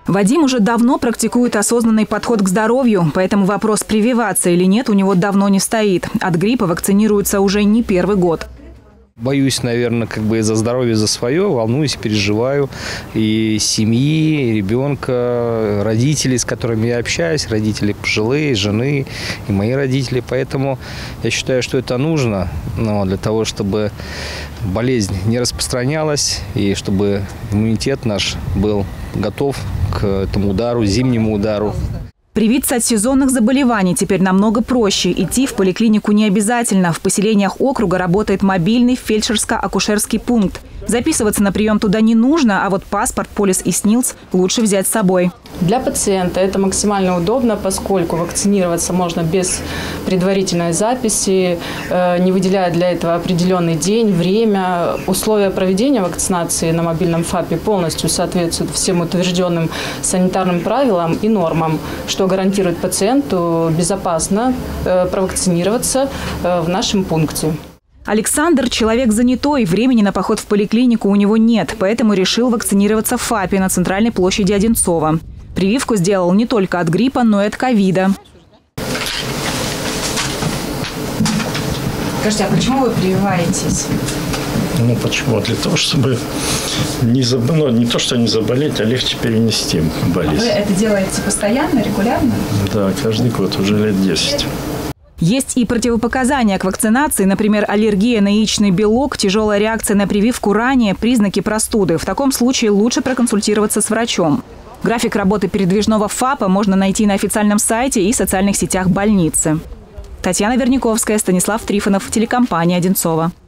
Вадим уже давно практикует осознанный подход к здоровью, поэтому вопрос, прививаться или нет, у него давно не стоит. От гриппа вакцинируется уже не первый год. Боюсь, наверное, за здоровье, за свое, волнуюсь, переживаю. И семьи, и ребенка, родителей, с которыми я общаюсь, родители пожилые, жены и мои родители. Поэтому я считаю, что это нужно для того, чтобы болезнь не распространялась и чтобы иммунитет наш был готов к этому удару, зимнему удару. Привиться от сезонных заболеваний теперь намного проще. Идти в поликлинику не обязательно. В поселениях округа работает мобильный фельдшерско-акушерский пункт. Записываться на прием туда не нужно, а вот паспорт, полис и СНИЛС лучше взять с собой. Для пациента это максимально удобно, поскольку вакцинироваться можно без предварительной записи, не выделяя для этого определенный день, время. Условия проведения вакцинации на мобильном ФАПе полностью соответствуют всем утвержденным санитарным правилам и нормам, что гарантирует пациенту безопасно провакцинироваться в нашем пункте. Александр – человек занятой, времени на поход в поликлинику у него нет, поэтому решил вакцинироваться в ФАПе на центральной площади Одинцова. Прививку сделал не только от гриппа, но и от ковида. Скажите, а почему вы прививаетесь? Почему? Для того, чтобы не то, что не заболеть, а легче перенести болезнь. А вы это делаете постоянно, регулярно? Да, каждый год, уже лет 10. Есть и противопоказания к вакцинации, например, аллергия на яичный белок, тяжелая реакция на прививку ранее, признаки простуды. В таком случае лучше проконсультироваться с врачом. График работы передвижного ФАПа можно найти на официальном сайте и социальных сетях больницы. Татьяна Верняковская, Станислав Трифонов, телекомпания «Одинцова».